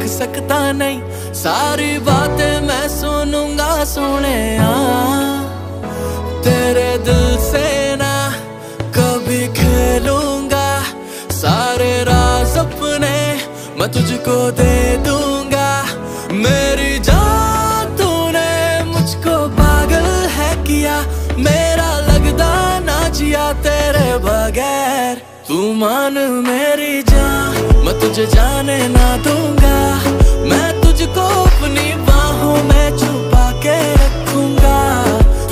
सकता नहीं, सारी बातें मैं सुनूंगा सोने। तेरे दिल से ना कभी खेलूंगा, सारे राज अपने मैं तुझको दे दूंगा। मेरी जान तूने मुझको पागल है किया, मेरा लगदा ना जिया तेरे बगैर। तू मान मेरी जान, मैं तुझे जाने ना दूंगा, मैं तुझको अपनी बाहों में छुपा के